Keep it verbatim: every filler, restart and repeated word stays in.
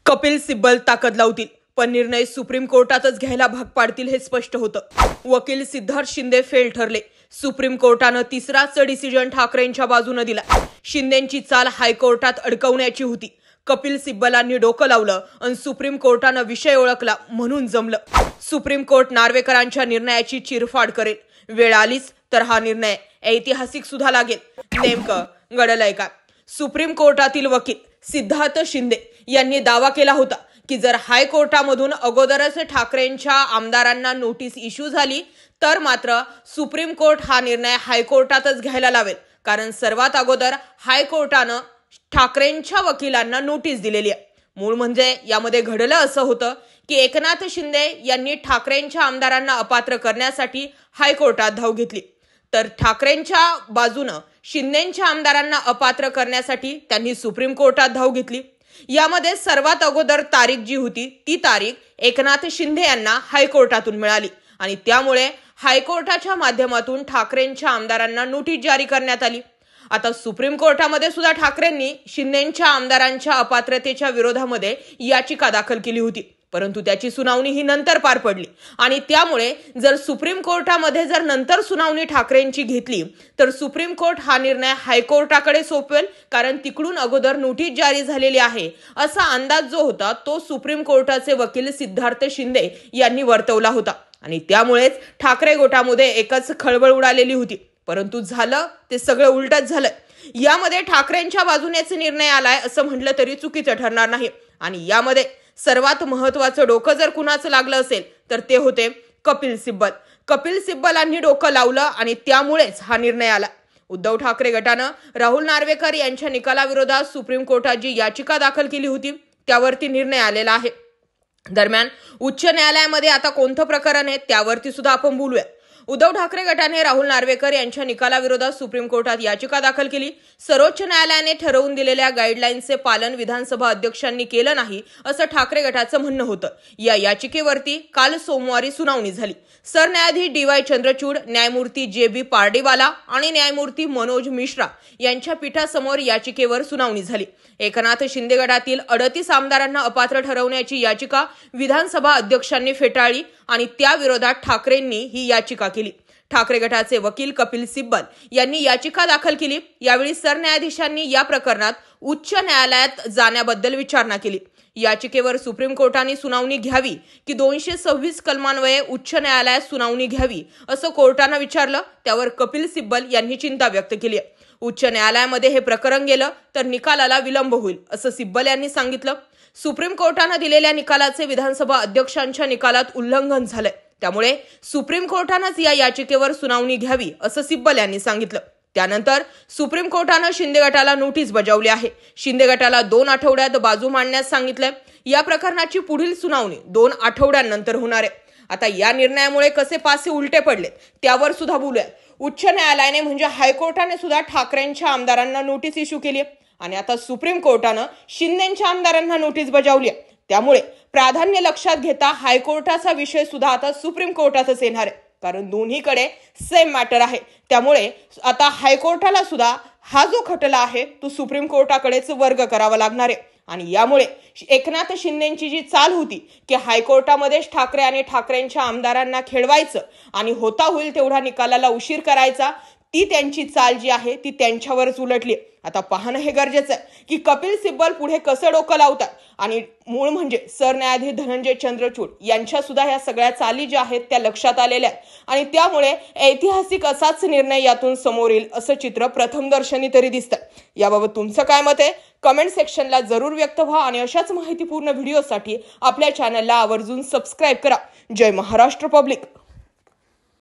कपिल सिब्बल ताकद लावतील पण निर्णय सुप्रीम कोर्टातच घ्यायला भाग पाडतील हे स्पष्ट होतं। वकील सिद्धार्थ शिंदे फेल ठरले। सुप्रीम कोर्टानं तिसराच डिसिजन ठाकरेंच्या बाजूने दिला। शिंदेंची चाल हायकोर्टात अडकवण्याची होती। कपिल सिब्बलांनी डोकं लावलं आणि सुप्रीम कोर्टानं विषय ओळखला म्हणून जमलं। सुप्रीम कोर्ट नार्वेकरांच्या निर्णयाची चिरफाड करेल। वेळ आलीच तर हा निर्णय ऐतिहासिक सुद्धा लागेल। नेमकं घडलंय का? सुप्रीम कोर्टातील वकील सिद्धार्थ शिंदे यांनी दावा केला होता की जर हायकोर्टामधून अगोदरच ठाकरेंच्या आमदारांना नोटीस इश्यू झाली तर मात्र सुप्रीम कोर्ट हा निर्णय हायकोर्टातच घ्यायला लावेल, कारण सर्वात अगोदर हायकोर्टानं ठाकरेंच्या वकिलांना नोटीस दिलेली आहे। मूळ म्हणजे यामध्ये घडलं असं होतं की एकनाथ शिंदे यांनी ठाकरेंच्या आमदारांना अपात्र करण्यासाठी हायकोर्टात धाव घेतली, तर ठाकरेंच्या बाजूनं शिंदेंच्या आमदारांना अपात्र करण्यासाठी त्यांनी सुप्रीम कोर्टात धाव घेतली। यामध्ये सर्वात अगोदर तारीख जी होती ती तारीख एकनाथ शिंदे यांना हायकोर्टातून मिळाली आणि त्यामुळे हायकोर्टाच्या माध्यमातून ठाकरेंच्या आमदारांना नोटीस जारी करण्यात आली। आता सुप्रीम कोर्टामध्ये सुद्धा ठाकरेंनी शिंदेंच्या आमदारांच्या अपात्रतेच्या विरोधामध्ये याचिका दाखल केली होती, परंतु त्याची सुनावणी ही नंतर पार पडली आणि त्यामुळे जर सुप्रीम कोर्टामध्ये जर नंतर सुनावणी ठाकरेंची घेतली तर सुप्रीम कोर्ट हा निर्णय हायकोर्टाकडे सोपवेल, कारण तिकडून अगोदर नोटीस जारी झालेली आहे असा अंदाज जो होता तो सुप्रीम कोर्टाचे वकील सिद्धार्थ शिंदे यांनी वर्तवला होता आणि त्यामुळेच ठाकरे गोटामध्ये एकच खळबळ उडालेली होती। परंतु झालं ते सगळं उलटच झालं। यामध्ये ठाकरेंच्या बाजूनेच निर्णय आलाय असं म्हटलं तरी चुकीचं ठरणार नाही आणि यामध्ये सर्वात महत्त्वाचं डोकं जर कुणाचं लागलं असेल तर ते होते कपिल सिब्बल। कपिल सिब्बलांनी डोकं लावलं आणि त्यामुळेच हा निर्णय आला। उद्धव ठाकरे गटानं राहुल नार्वेकर यांच्या निकालाविरोधात सुप्रीम कोर्टात जी याचिका दाखल केली होती त्यावरती निर्णय आलेला आहे। दरम्यान उच्च न्यायालयामध्ये आता कोणतं प्रकरण आहे त्यावरती सुद्धा आपण बोलूया। उद्धव ठाकरे गटाने राहुल नार्वेकर यांच्या निकालाविरोधात सुप्रीम कोर्टात याचिका दाखल केली। सर्वोच्च न्यायालयाने ठरवून दिलेल्या गाईडलाईनचे पालन विधानसभा अध्यक्षांनी केलं नाही असं ठाकरे गटाचं म्हणणं होतं। या याचिकेवरती काल सोमवारी सुनावणी झाली। सरन्यायाधीश डी वाय चंद्रचूड, न्यायमूर्ती जे बी पार्डीवाला आणि न्यायमूर्ती मनोज मिश्रा यांच्या पीठासमोर याचिकेवर सुनावणी झाली। एकनाथ शिंदे गटातील अडतीस आमदारांना अपात्र ठरवण्याची याचिका विधानसभा अध्यक्षांनी फेटाळली आणि त्या विरोधात ठाकरेंनी ही याचिका केली। ठाकरे गटाचे वकील कपिल सिब्बल यांनी याचिका दाखल केली। यावेळी सरन्यायाधीशांनी या प्रकरणात उच्च न्यायालयात जाण्याबद्दल विचारणा केली। याचिकेवर सुप्रीम कोर्टाने सुनावणी घ्यावी की दोनशे सव्वीस कलमान्वये उच्च न्यायालयात सुनावणी घ्यावी असं कोर्टानं विचारलं। त्यावर कपिल सिब्बल यांनी चिंता व्यक्त केली। उच्च न्यायालयामध्ये हे प्रकरण गेलं तर निकालाला विलंब होईल असं सिब्बल यांनी सांगितलं। सुप्रीम कोर्टानं दिलेल्या निकालाचे विधानसभा अध्यक्षांच्या निकालात उल्लंघन झालंय, त्यामुळे सुप्रीम कोर्टानंच या याचिकेवर सुनावणी घ्यावी असं सिब्बल यांनी सांगितलं। त्यानंतर सुप्रीम कोर्टानं शिंदे गटाला नोटीस बजावली आहे। शिंदे गटाला दोन आठवड्यात बाजू मांडण्यास सांगितलंय। या प्रकरणाची पुढील सुनावणी दोन आठवड्यांनंतर होणार आहे। आता या निर्णयामुळे कसे पासे उलटे पडले त्यावर सुद्धा बोलूया। उच्च न्यायालयाने म्हणजे हायकोर्टाने सुद्धा ठाकरेंच्या आमदारांना नोटीस इश्यू केली आणि आता सुप्रीम कोर्टानं शिंदेंच्या आमदारांना नोटीस बजावली आहे। त्यामुळे प्राधान्य लक्षात घेता हायकोर्टाचा विषय सुद्धा आता सुप्रीम कोर्टातच येणार आहे, कारण दोन्हीकडे सेम मॅटर आहे। त्यामुळे आता हायकोर्टाला सुद्धा हा जो खटला आहे तो सुप्रीम कोर्टाकडेच वर्ग करावा लागणार आहे आणि यामुळे एकनाथ शिंदेंची जी चाल होती की हायकोर्टामध्येच ठाकरे आणि ठाकरेंच्या आमदारांना खेळवायचं आणि होता होईल तेवढा निकालाला उशीर करायचा, ती त्यांची चाल जी आहे ती त्यांच्यावरच उलटली। आता पाहणं हे गरजेचं आहे की कपिल सिब्बल पुढे कसं डोकं लावतात आणि मूळ म्हणजे सरन्यायाधीश धनंजय चंद्रचूड यांच्या सुद्धा ह्या सगळ्या चाली ज्या आहेत त्या लक्षात आलेल्या आहेत आणि त्यामुळे ऐतिहासिक असाच निर्णय यातून समोर येईल असं चित्र प्रथमदर्शनी तरी दिसतं। याबाबत तुमचं काय मत आहे कमेंट सेक्शनला जरूर व्यक्त व्हा आणि अशाच माहितीपूर्ण व्हिडिओसाठी आपल्या चॅनलला आवर्जून सबस्क्राईब करा। जय महाराष्ट्र पब्लिक।